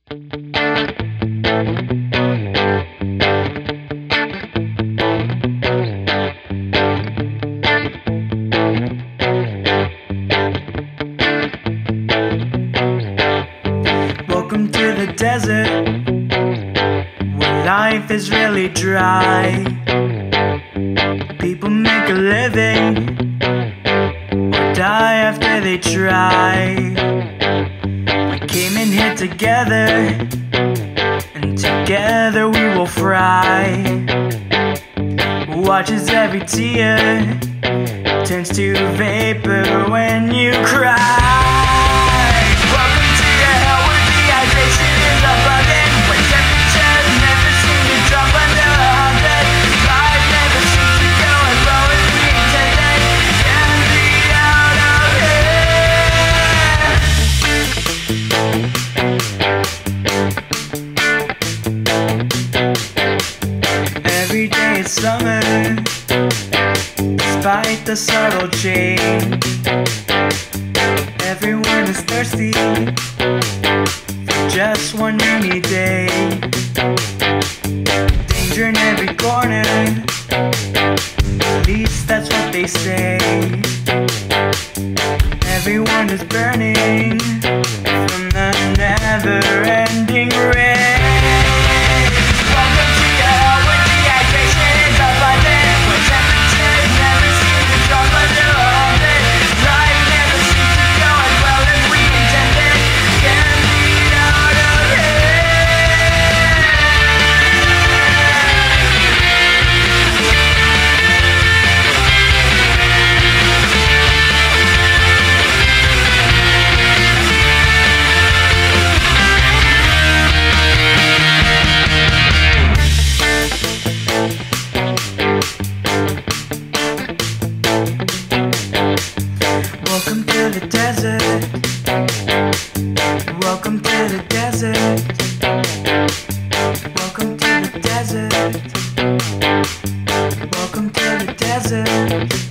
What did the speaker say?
Welcome to the desert, where life is really dry. People make a living or die after they try. We came in here together, and together we will fry. Watch as every tear turns to vapor when you cry. Welcome to your hell where dehydration is abundant, where temperatures never seem to drop under 100. Life never seems to go as low as we intended. Can't be out of here. Every day is summer, despite the subtle change. Everyone is thirsty for just one rainy day. Danger in every corner, at least that's what they say. Everyone is burning from the never-ending rain. Welcome to your hell where dehydration is abundant, where temperatures never seem to drop under 100. Life never seems to go as well as we intended. Can't be out of Welcome to the desert. Welcome to the desert. Welcome to the desert. Welcome to the desert.